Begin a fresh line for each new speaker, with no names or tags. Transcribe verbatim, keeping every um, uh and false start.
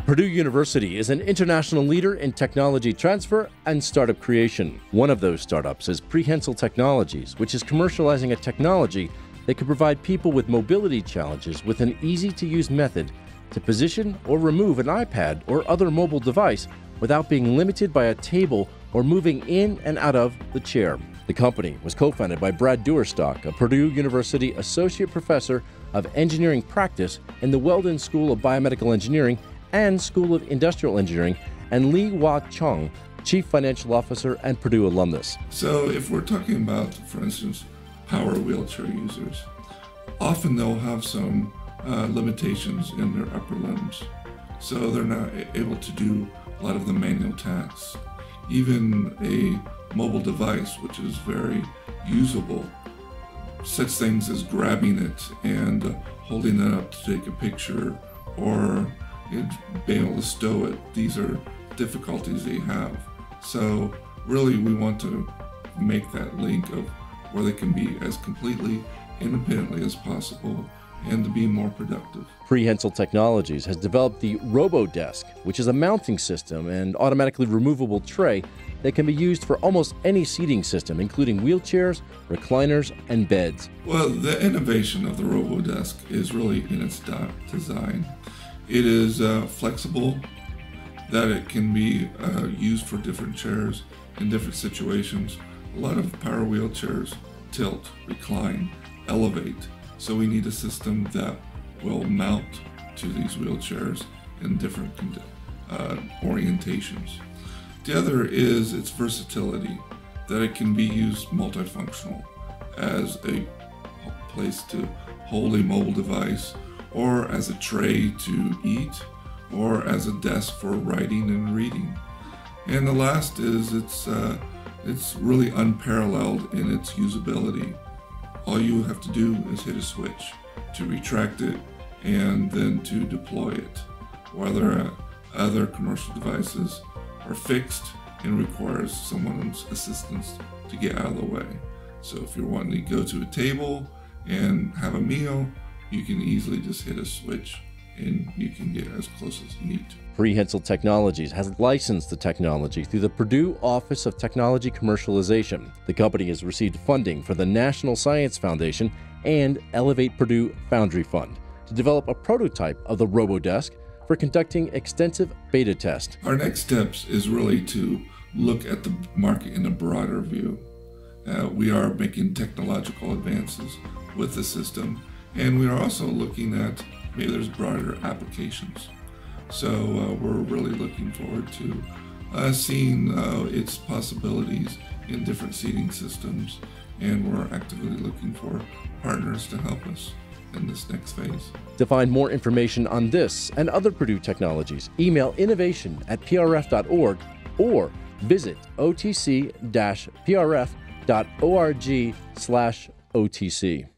Purdue University is an international leader in technology transfer and startup creation. One of those startups is Prehensile Technologies, which is commercializing a technology that can provide people with mobility challenges with an easy-to-use method to position or remove an iPad or other mobile device without being limited by a table or moving in and out of the chair. The company was co-founded by Brad Duerstock, a Purdue University Associate Professor of Engineering Practice in the Weldon School of Biomedical Engineering and School of Industrial Engineering, and Lee Hwa Chung, Chief Financial Officer and Purdue alumnus.
So if we're talking about, for instance, power wheelchair users, often they'll have some uh, limitations in their upper limbs. So they're not able to do a lot of the manual tasks. Even a mobile device, which is very usable, such things as grabbing it and uh, holding it up to take a picture, or you know, being able to stow it. These are difficulties they have. So really we want to make that link of where they can be as completely independently as possible and to be more productive.
Prehensile Technologies has developed the RoboDesk, which is a mounting system and automatically removable tray that can be used for almost any seating system, including wheelchairs, recliners, and beds.
Well, the innovation of the RoboDesk is really in its design. It is uh, flexible, that it can be uh, used for different chairs in different situations. A lot of power wheelchairs tilt, recline, elevate. So we need a system that will mount to these wheelchairs in different uh, orientations. The other is its versatility, that it can be used multifunctional as a place to hold a mobile device, or as a tray to eat, or as a desk for writing and reading. And the last is it's, uh, it's really unparalleled in its usability. All you have to do is hit a switch to retract it and then to deploy it. Whether other commercial devices are fixed and requires someone's assistance to get out of the way. So if you're wanting to go to a table and have a meal, you can easily just hit a switch and you can get as close as you need to.
Prehensile Technologies has licensed the technology through the Purdue Office of Technology Commercialization. The company has received funding from the National Science Foundation and Elevate Purdue Foundry Fund to develop a prototype of the RoboDesk for conducting extensive beta tests.
Our next steps is really to look at the market in a broader view. Uh, we are making technological advances with the system, and we are also looking at maybe there's broader applications. So uh, we're really looking forward to uh, seeing uh, its possibilities in different seating systems, and we're actively looking for partners to help us in this next phase.
To find more information on this and other Purdue technologies, email innovation at p r f dot org or visit o t c dash p r f dot org slash O T C.